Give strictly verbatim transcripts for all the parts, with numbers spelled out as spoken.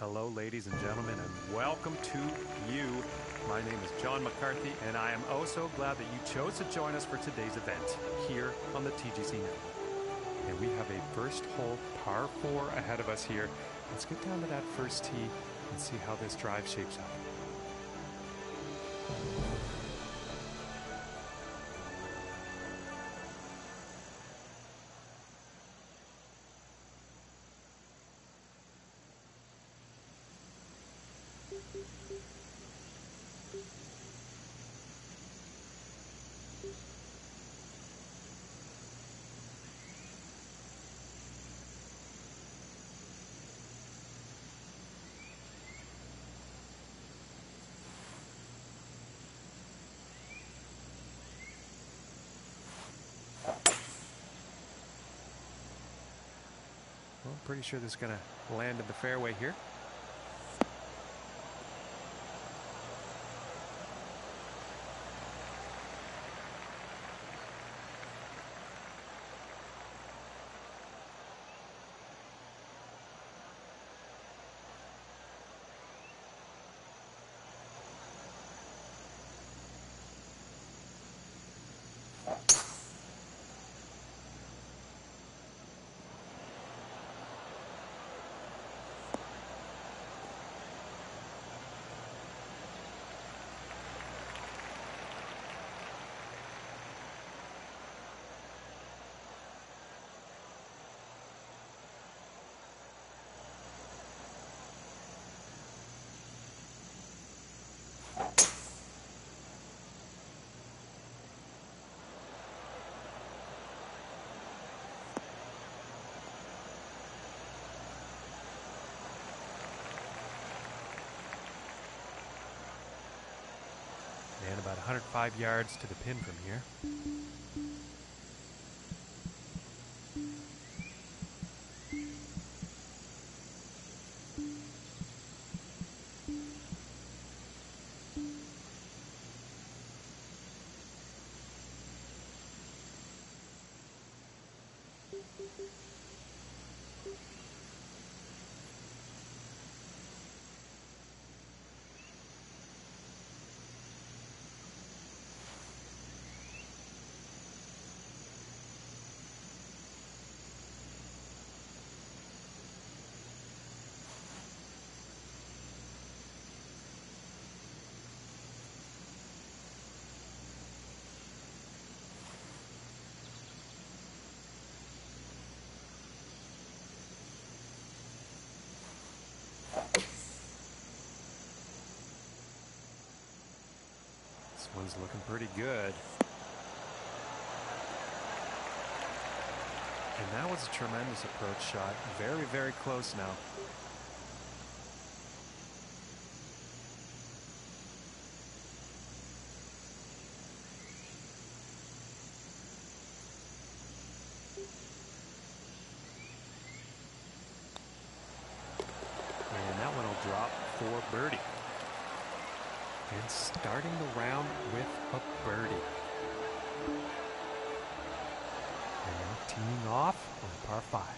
Hello, ladies and gentlemen, and welcome to you. My name is John McCarthy, and I am oh so glad that you chose to join us for today's event here on the T G C Network. And we have a first hole par four ahead of us here. Let's get down to that first tee and see how this drive shapes up. Well, pretty sure this is going to land in the fairway here. And about one hundred five yards to the pin from here. This one's looking pretty good. And that was a tremendous approach shot. Very, very close now. And that one will drop for birdie. And starting the round with a birdie. And now teeing off on par five.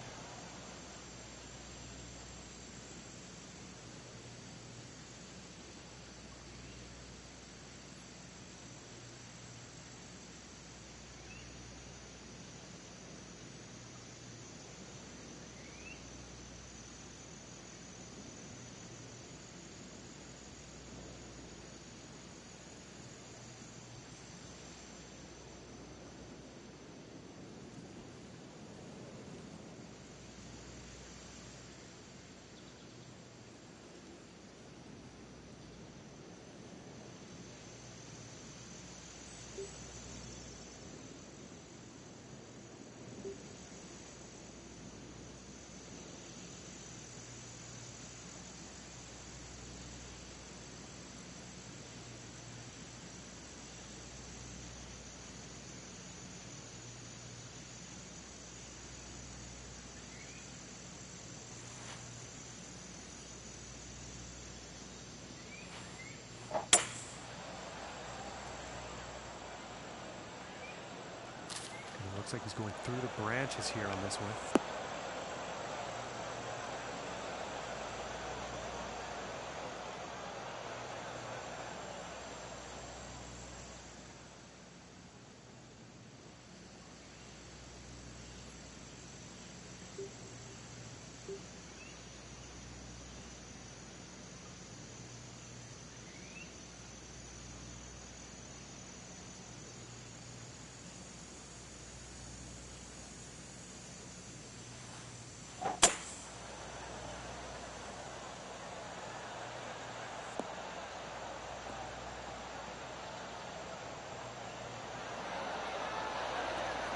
Looks like he's going through the branches here on this one.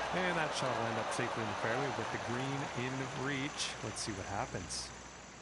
And that shot will end up safely in the fairway with the green in reach. Let's see what happens.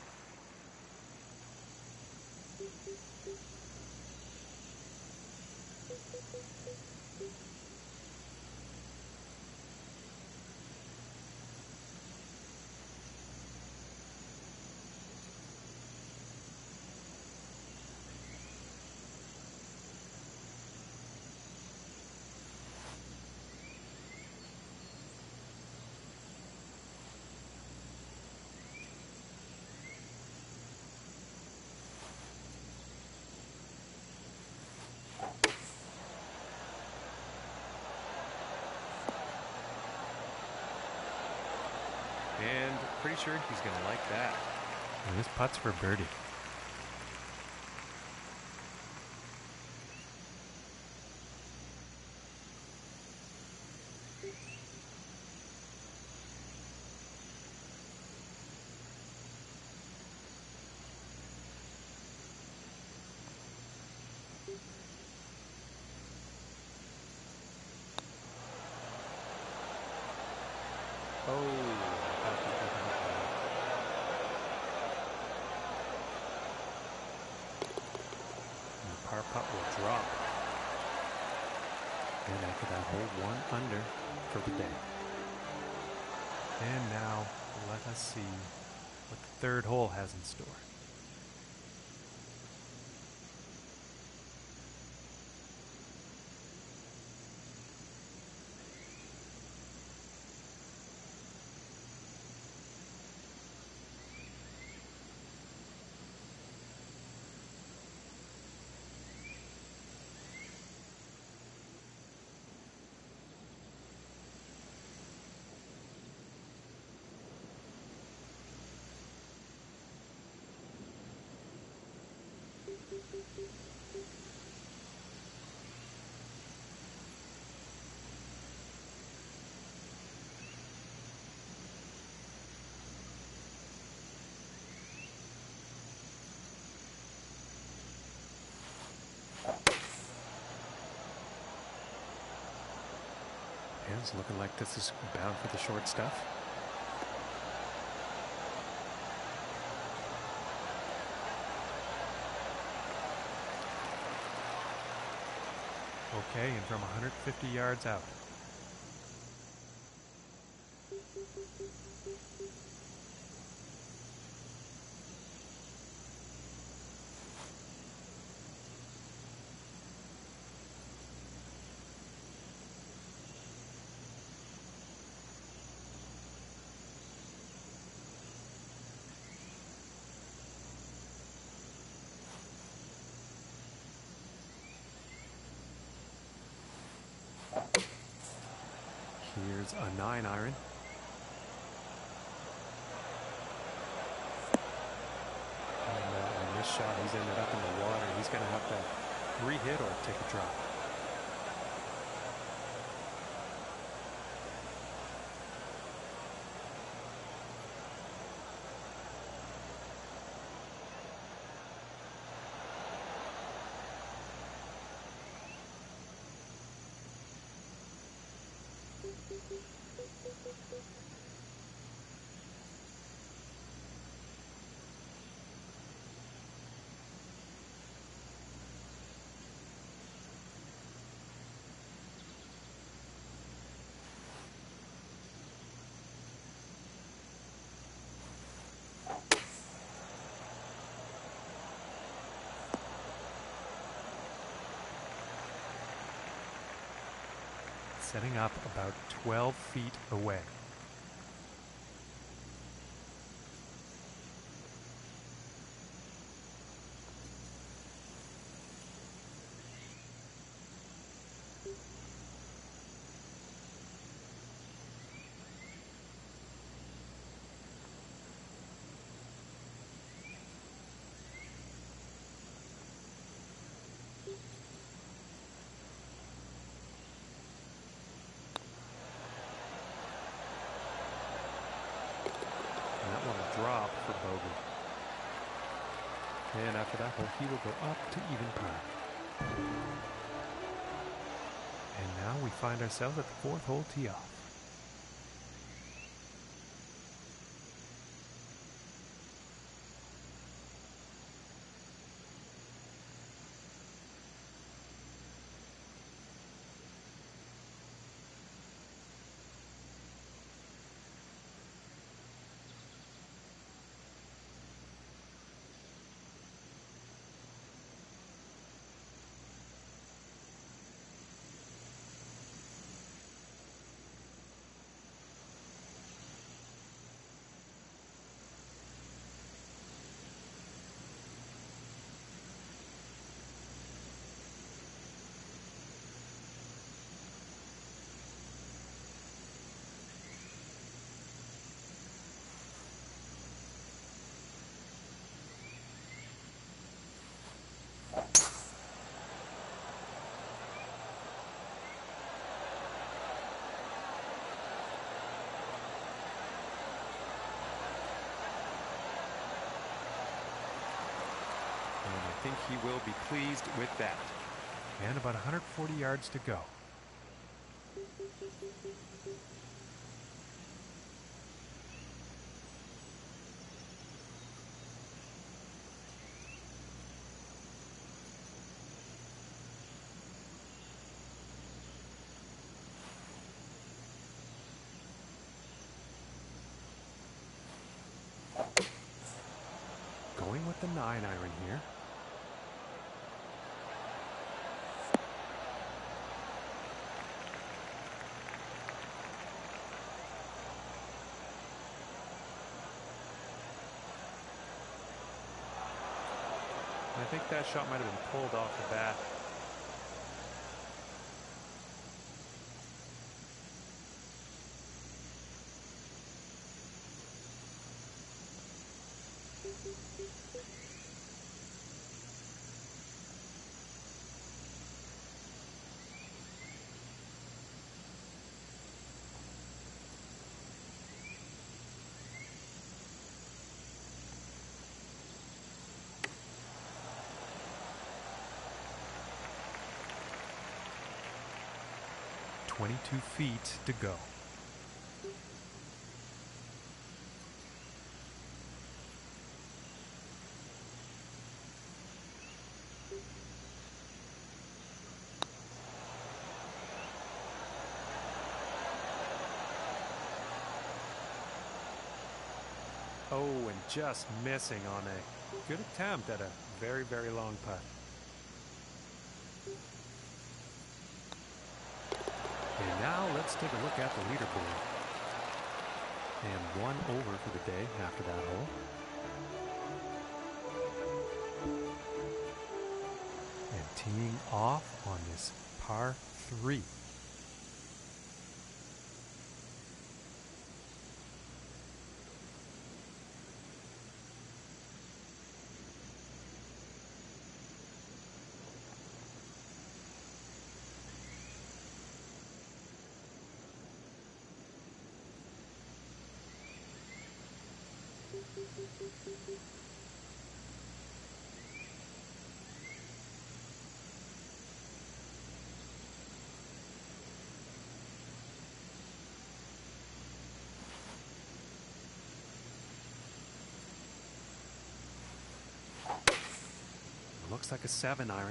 And pretty sure he's going to like that. And this putt's for birdie. Oh. Par putt will drop. And after that hole, one under for the day. And now let us see what the third hole has in store. And it's looking like this is bound for the short stuff. Okay, and from one hundred fifty yards out. Here's a nine iron. And, uh, and this shot, he's ended up in the water. He's going to have to re-hit or take a drop. Setting up about twelve feet away. Drop for bogey. And after that hole, he will go up to even par. And now we find ourselves at the fourth hole tee off. think he will be pleased with that. And about one hundred forty yards to go. Going with the nine iron here. I think that shot might have been pulled off the bat. twenty-two feet to go. Oh, and just missing on a good attempt at a very, very long putt. And now let's take a look at the leaderboard. And one over for the day after that hole. And teeing off on this par three. Looks like a seven iron.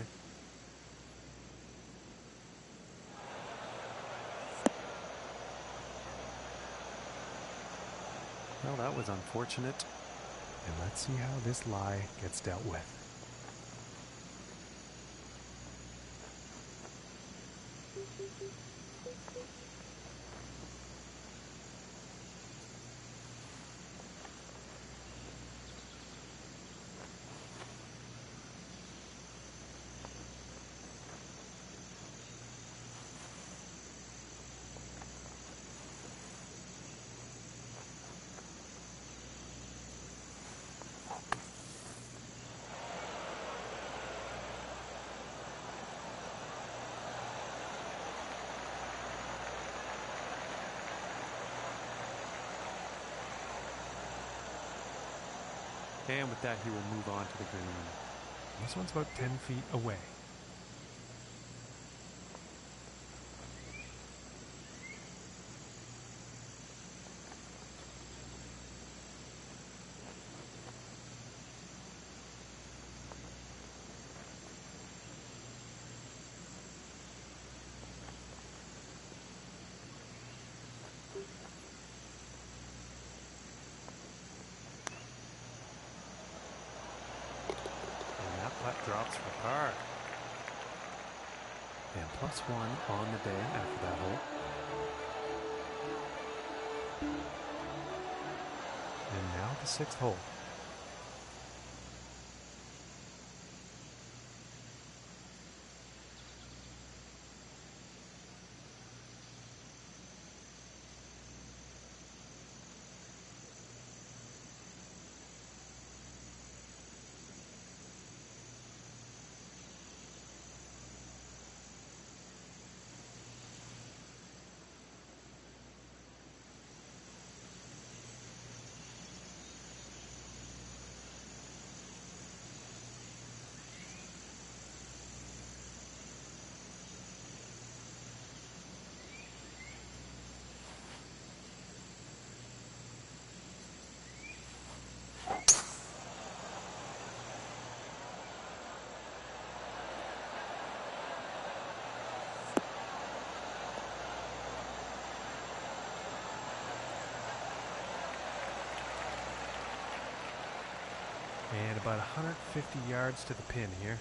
Well, that was unfortunate. And let's see how this lie gets dealt with. And with that, he will move on to the green. This one's about ten feet away. Drops for par. And plus one on the day after that hole. And now the sixth hole. about one hundred fifty yards to the pin here.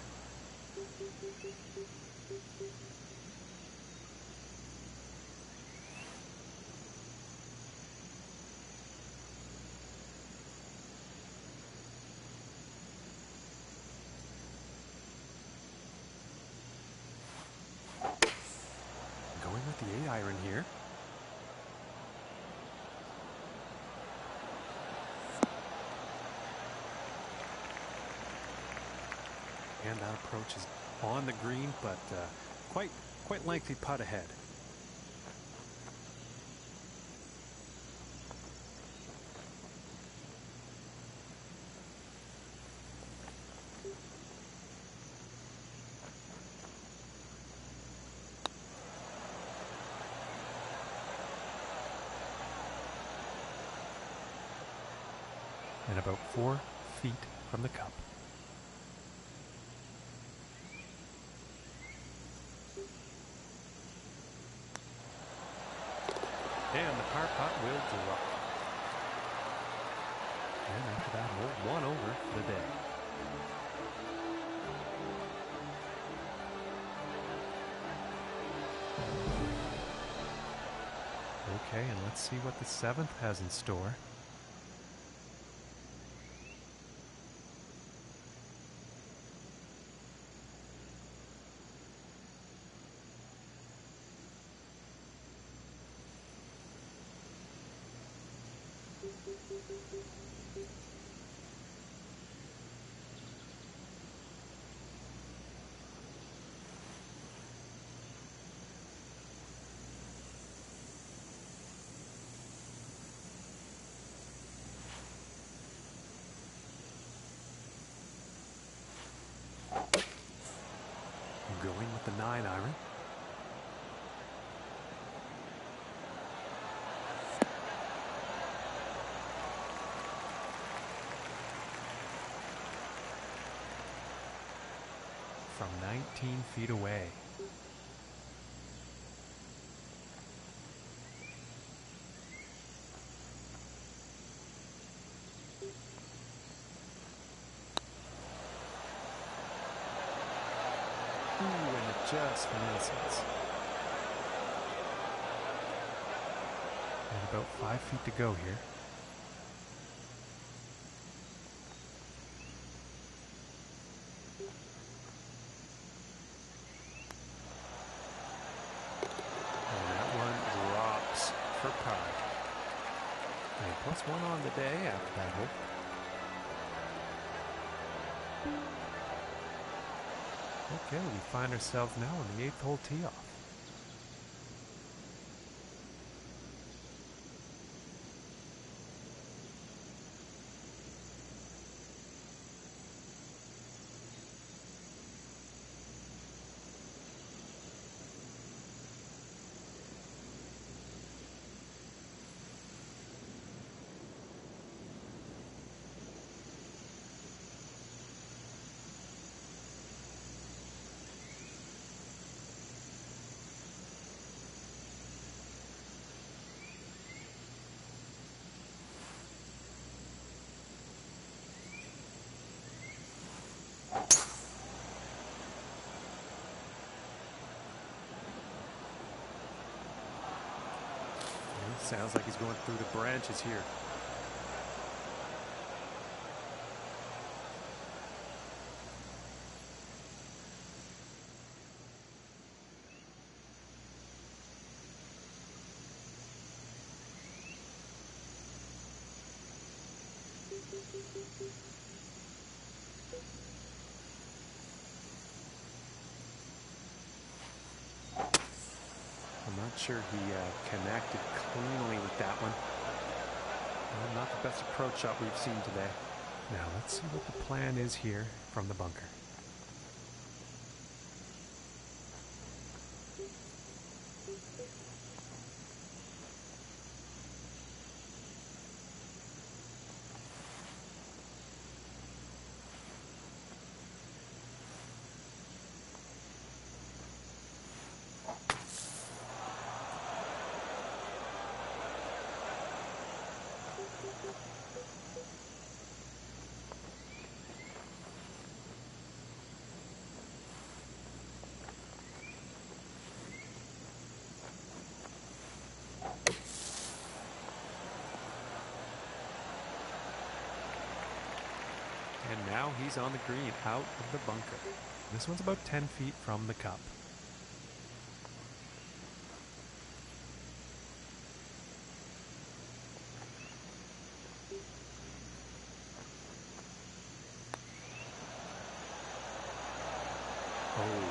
Going with the eight iron here. And that approach is on the green, but uh, quite quite lengthy putt ahead. And about four feet from the cup. And the par putt will drop. And after that, hole one over for the day. Okay, and let's see what the seventh has in store. Going with the nine iron. From nineteen feet away. Ooh, and it just misses. And about five feet to go here. And that one drops for par. And plus one on the day after that hole. Okay, we find ourselves now on the eighth hole tee off. Sounds like he's going through the branches here. I'm not sure he uh, connected cleanly with that one. Well, not the best approach shot we've seen today. Now let's see what the plan is here from the bunker. now he's on the green, out of the bunker. This one's about ten feet from the cup. Oh.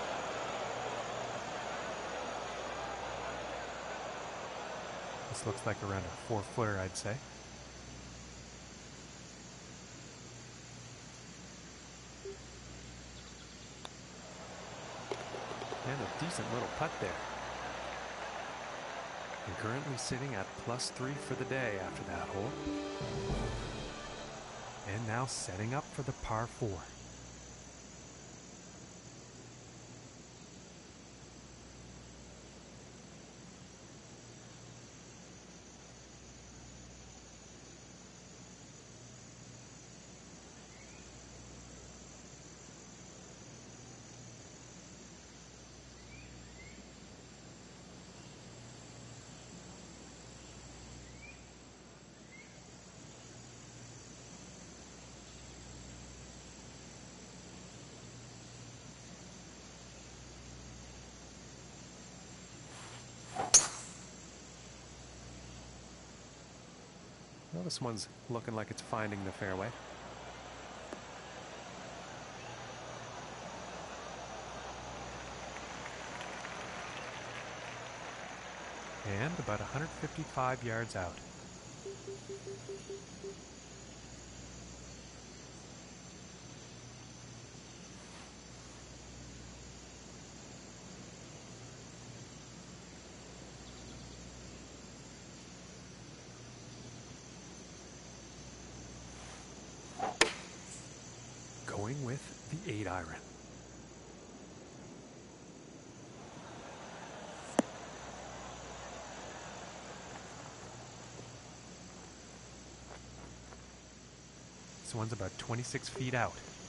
This looks like around a four footer, I'd say. And a decent little putt there. And currently sitting at plus three for the day after that hole. And now setting up for the par four. Well, this one's looking like it's finding the fairway. And about one hundred fifty-five yards out. Going with the eight iron. This one's about twenty-six feet out.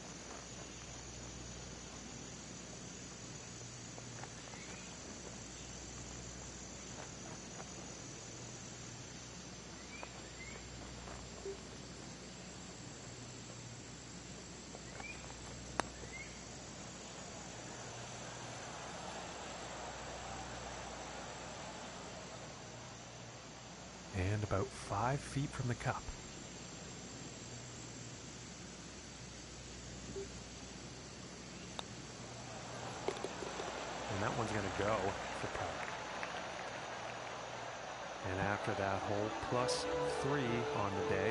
And about five feet from the cup. And that one's going to go for par. And after that hole, plus three on the day.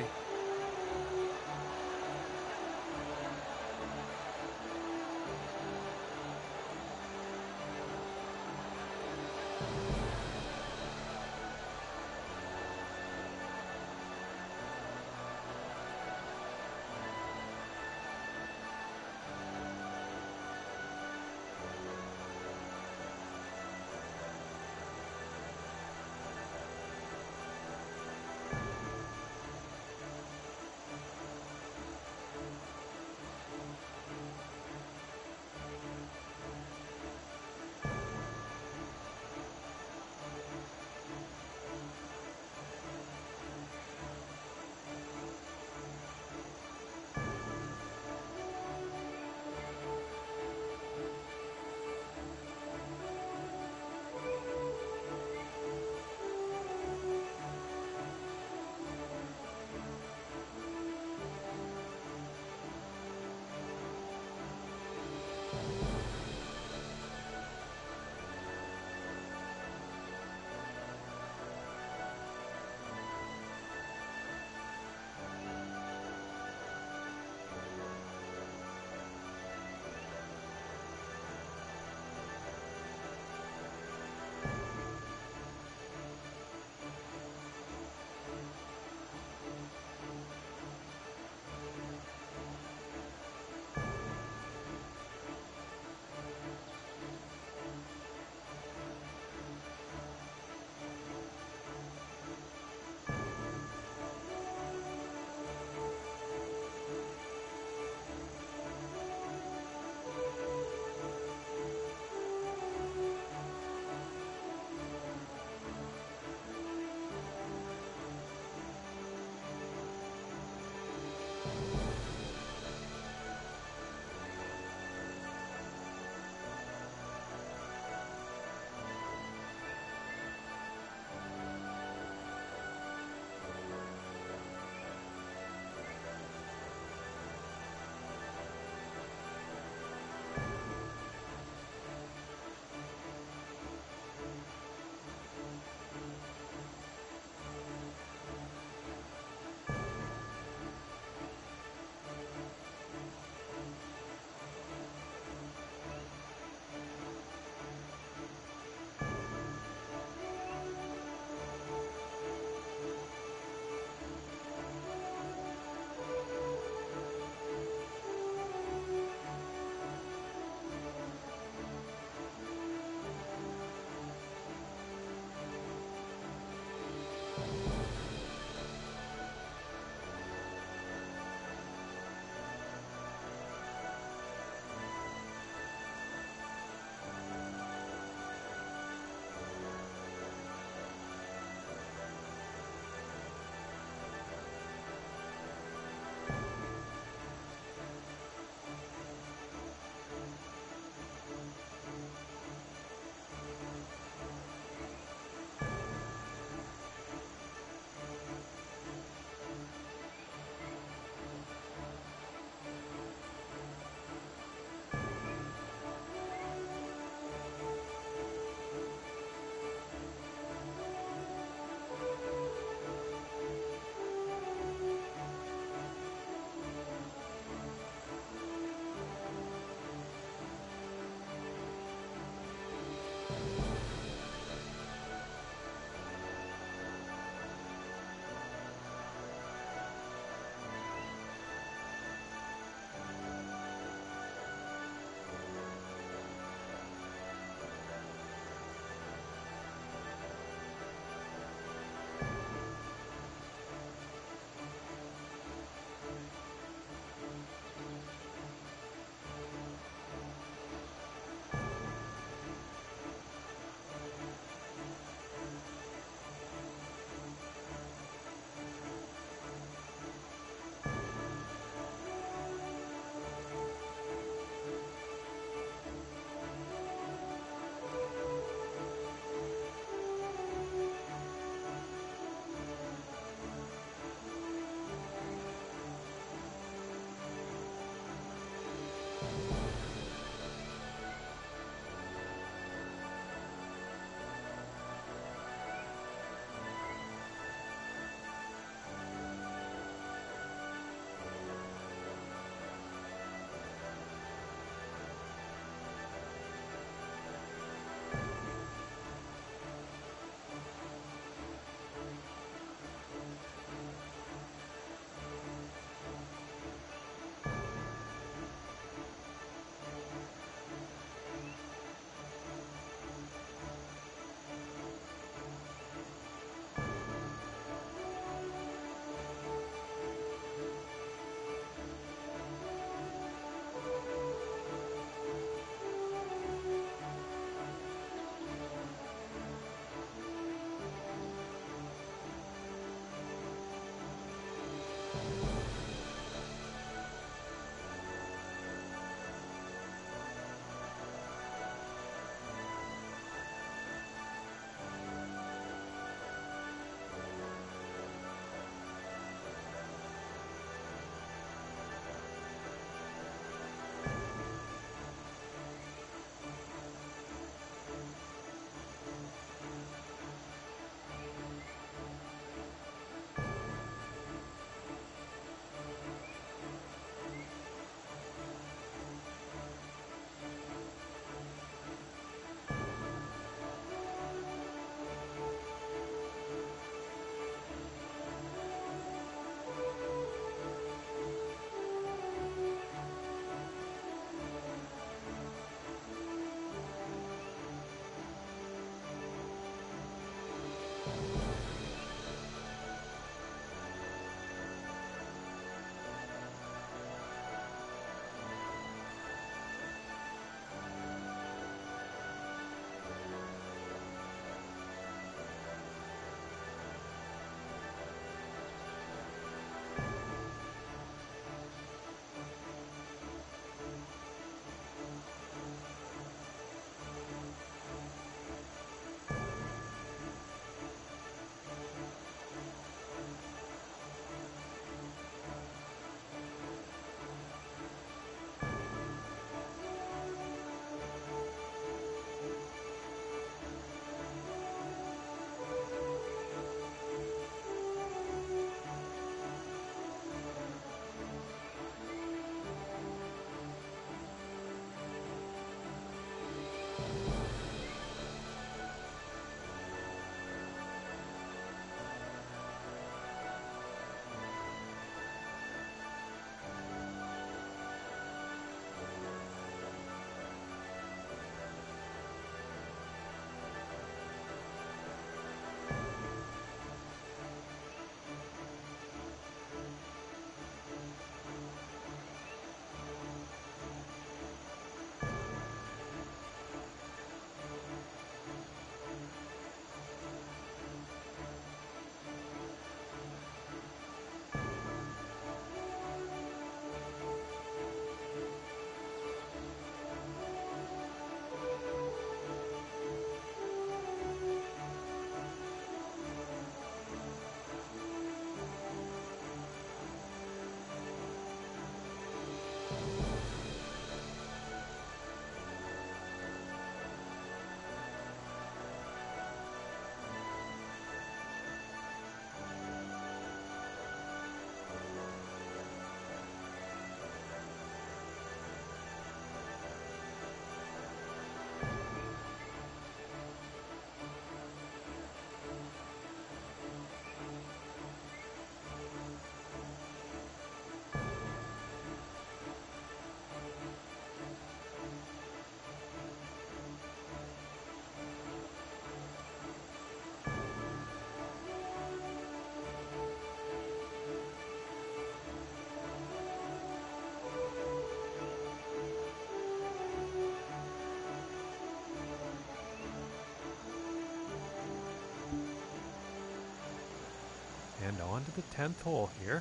And on to the tenth hole here.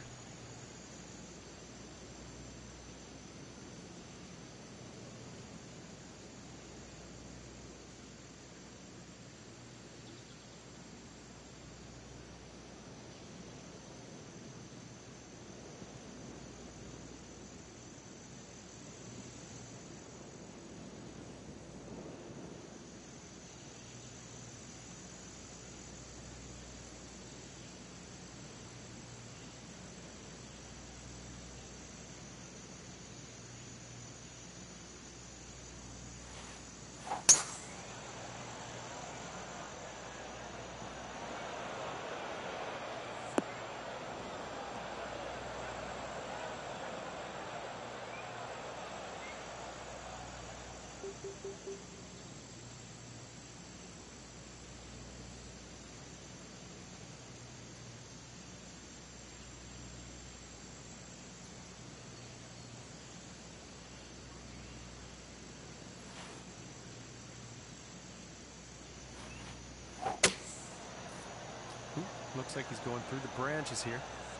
Ooh, looks like he's going through the branches here.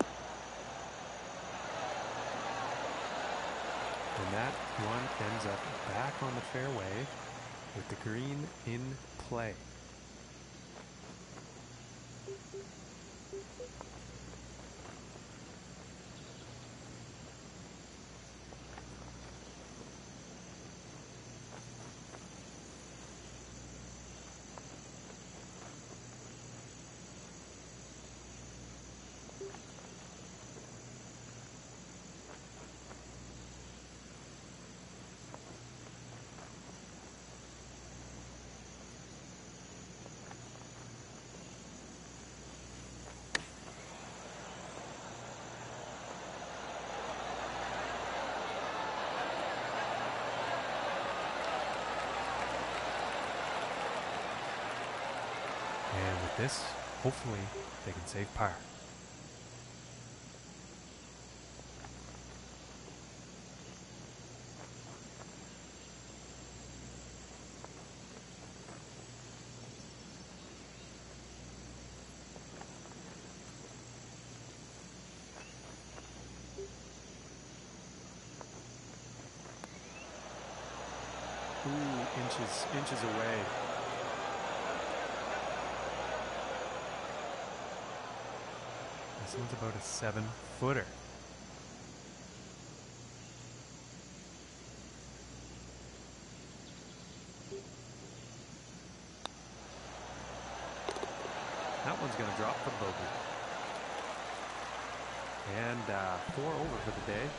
And that one ends up back on the fairway with the green in play. And with this, hopefully, they can save par. Ooh, inches, inches away. This one's about a seven footer. That one's going to drop for bogey. And uh, four over for the day.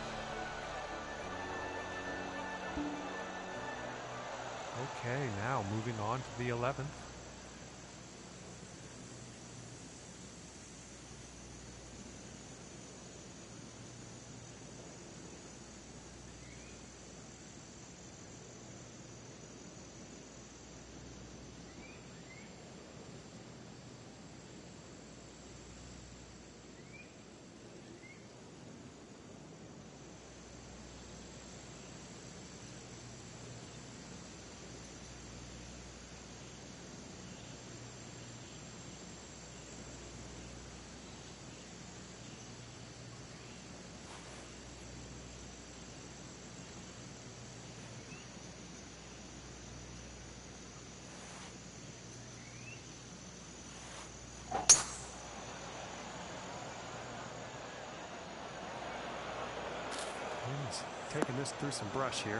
Okay, now moving on to the eleventh. He's taking this through some brush here.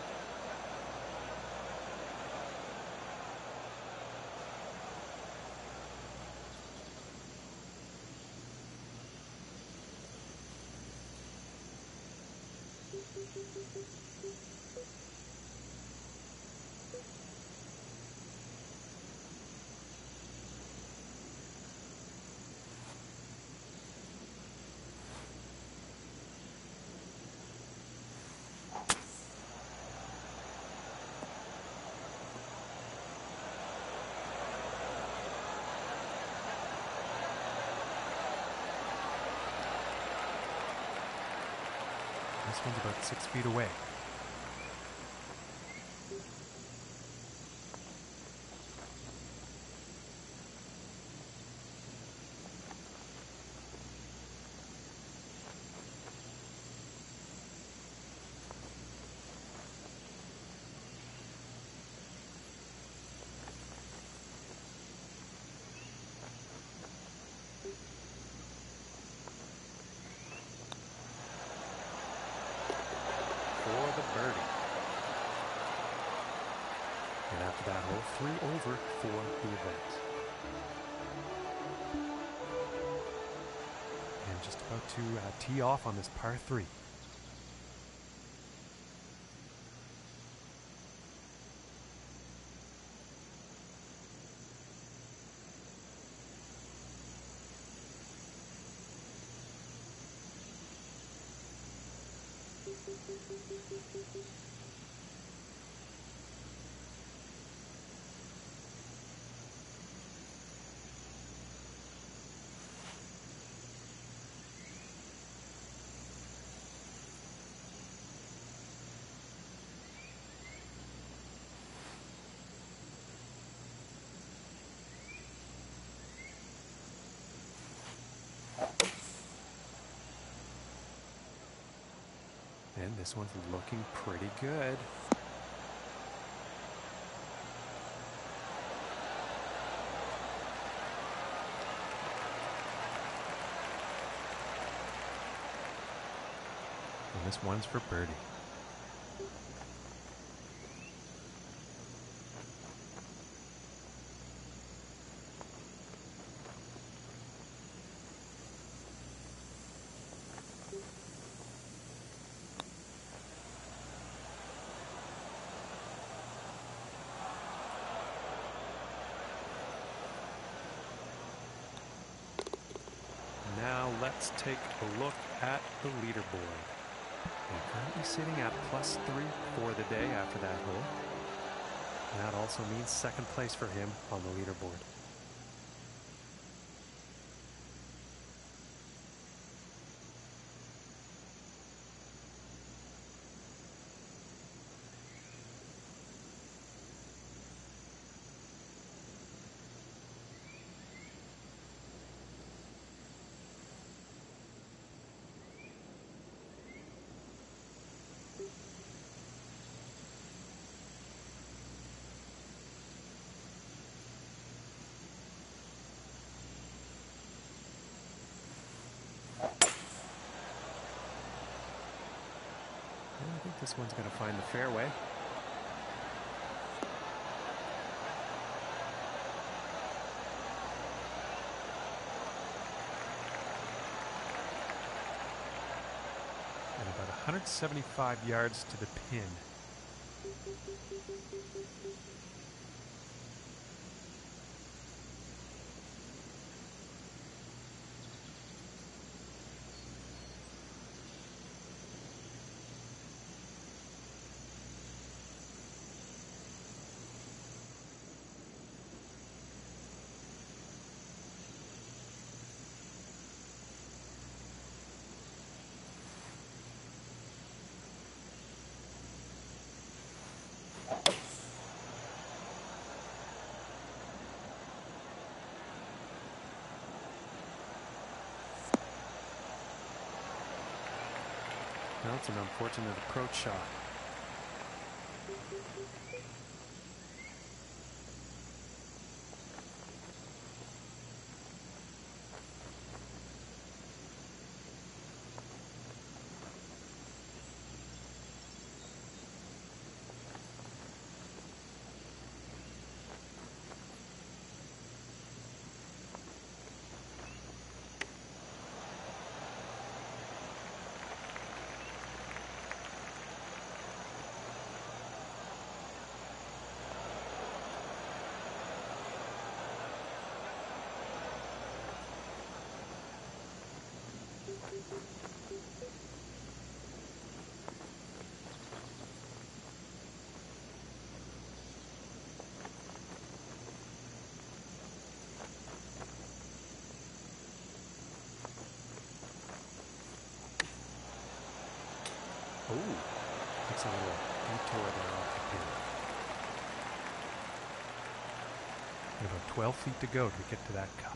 This one's about six feet away. nearly over for the event. And just about to uh, tee off on this par three. And this one's looking pretty good. And this one's for birdie. Now let's take a look at the leaderboard. We're currently sitting at plus three for the day after that hole. And that also means second place for him on the leaderboard. I think this one's going to find the fairway. And about one hundred seventy-five yards to the pin. Now it's an unfortunate approach shot. Oh, takes a little detour there off the pin. And about twelve feet to go to get to that cup.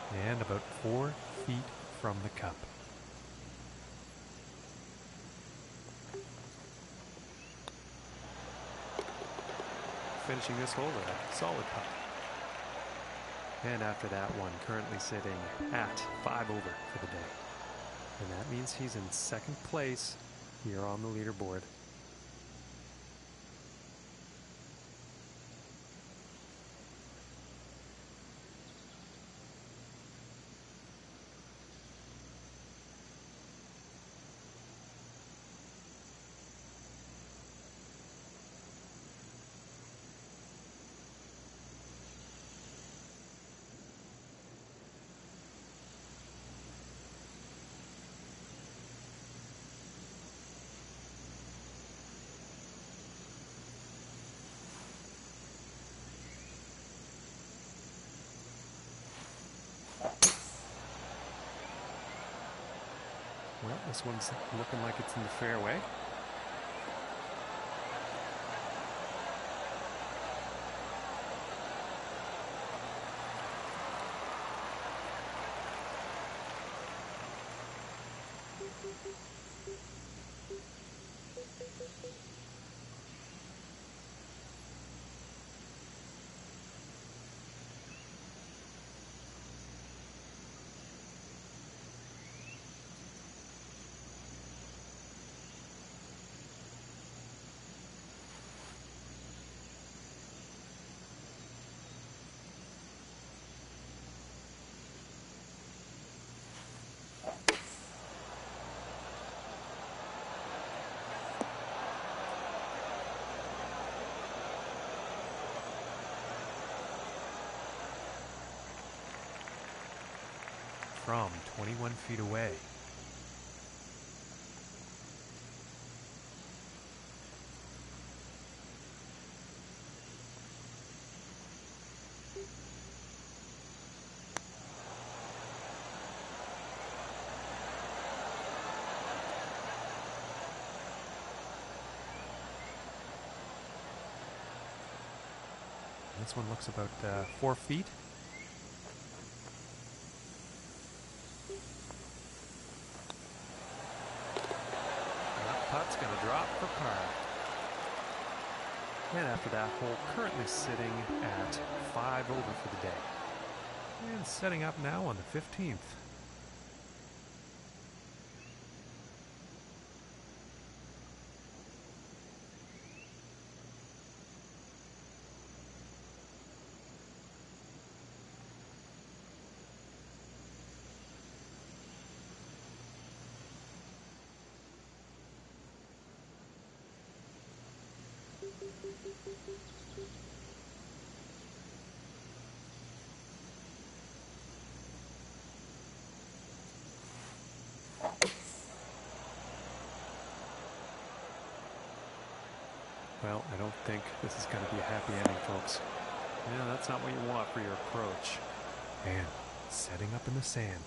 and about four feet from the cup. Finishing this hole with a solid putt. And after that one, currently sitting at five over for the day. And that means he's in second place here on the leaderboard. Well, this one's looking like it's in the fairway. From twenty-one feet away. This one looks about uh, four feet. Putt's gonna drop for par. And after that hole, currently sitting at five over for the day. And setting up now on the fifteenth. Well, I don't think this is going to be a happy ending, folks. Yeah, that's not what you want for your approach. And setting up in the sand.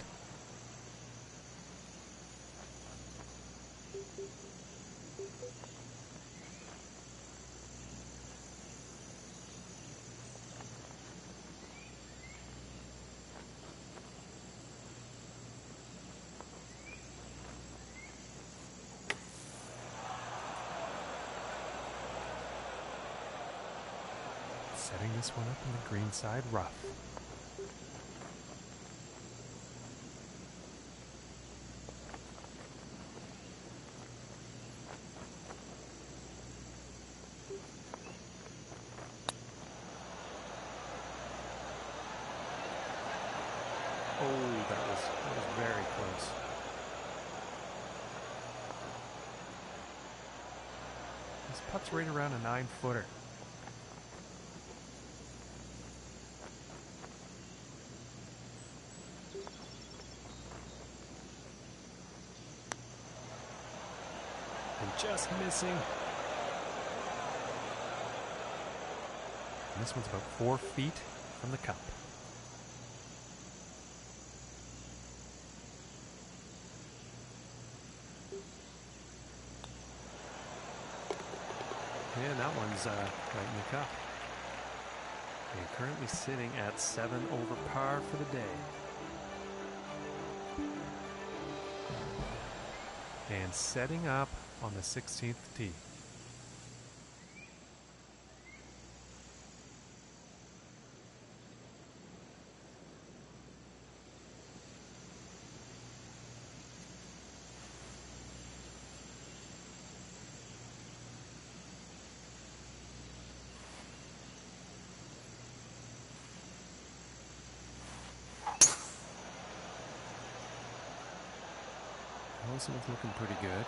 Setting this one up in the green side rough. Oh, that was, that was very close. This putt's right around a nine footer. And just missing. And this one's about four feet from the cup. And that one's uh, right in the cup. And currently sitting at seven over par for the day. and setting up on the sixteenth tee. Wilson is looking pretty good.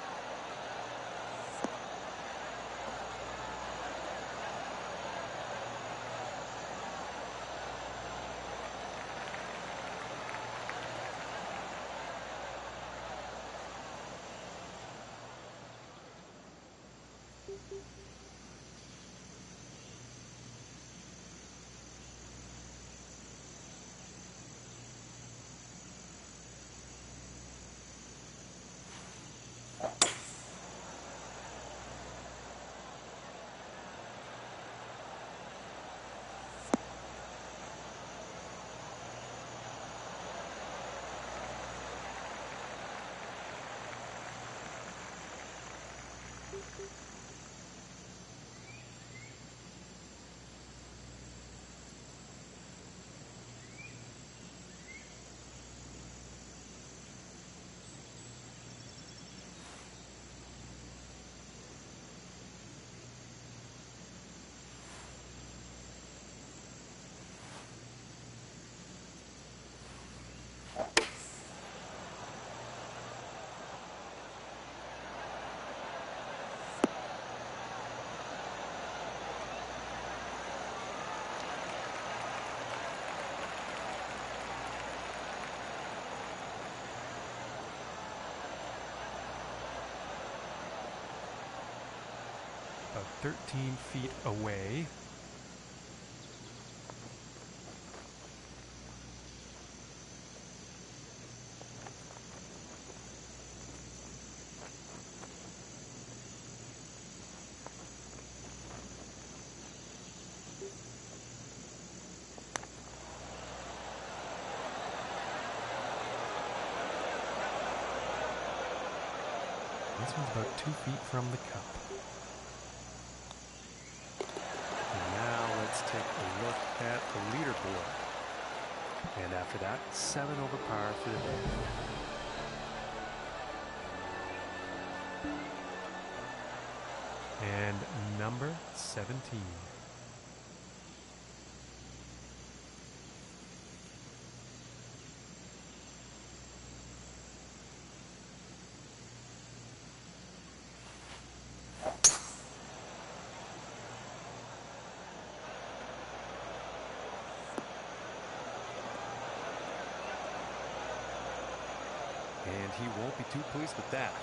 About thirteen feet away. This one's about two feet from the cup. And now let's take a look at the leaderboard. And after that, seven over par for the day. And number seventeen. And he won't be too pleased with that.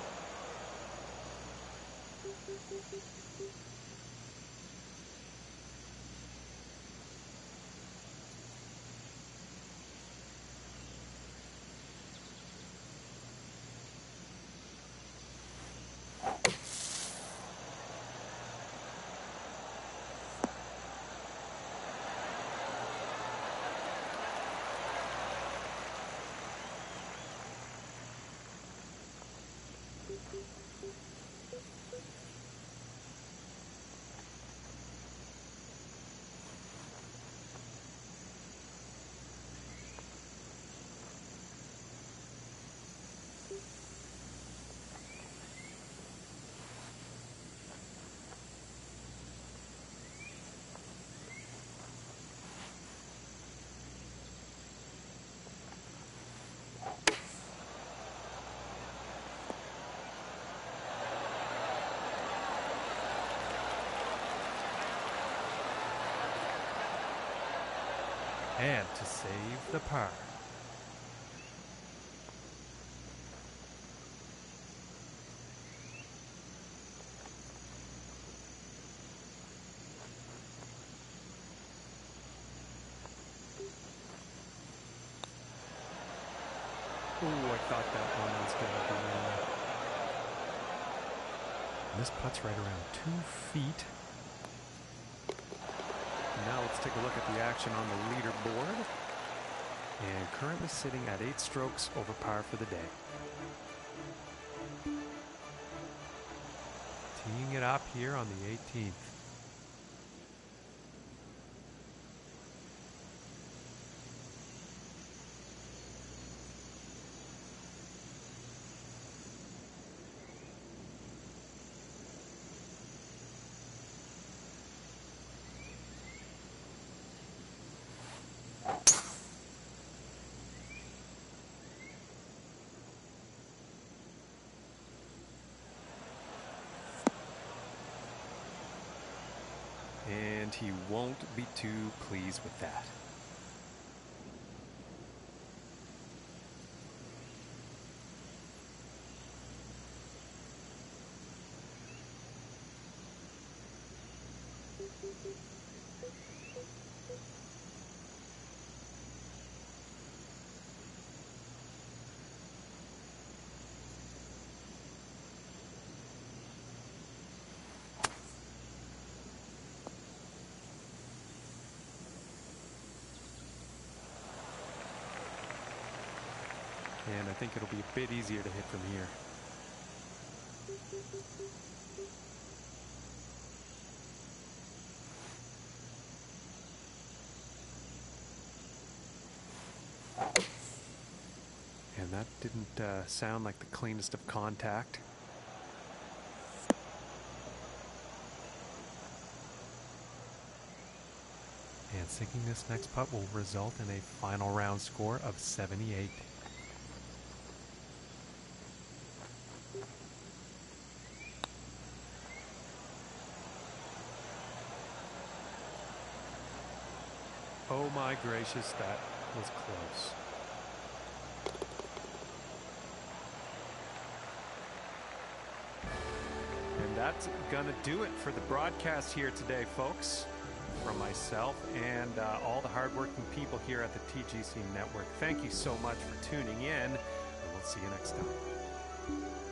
And to save the par. Ooh, I thought that one was going to be in. This putt's right around two feet. Now let's take a look at the action on the leaderboard. And currently sitting at eight strokes over par for the day. Teeing it up here on the eighteenth. And he won't be too pleased with that. And I think it'll be a bit easier to hit from here. And that didn't uh, sound like the cleanest of contact. And sinking this next putt will result in a final round score of seventy-eight. Oh my gracious, that was close. And that's gonna do it for the broadcast here today, folks. From myself and uh, all the hardworking people here at the T G C Network. Thank you so much for tuning in, and we'll see you next time.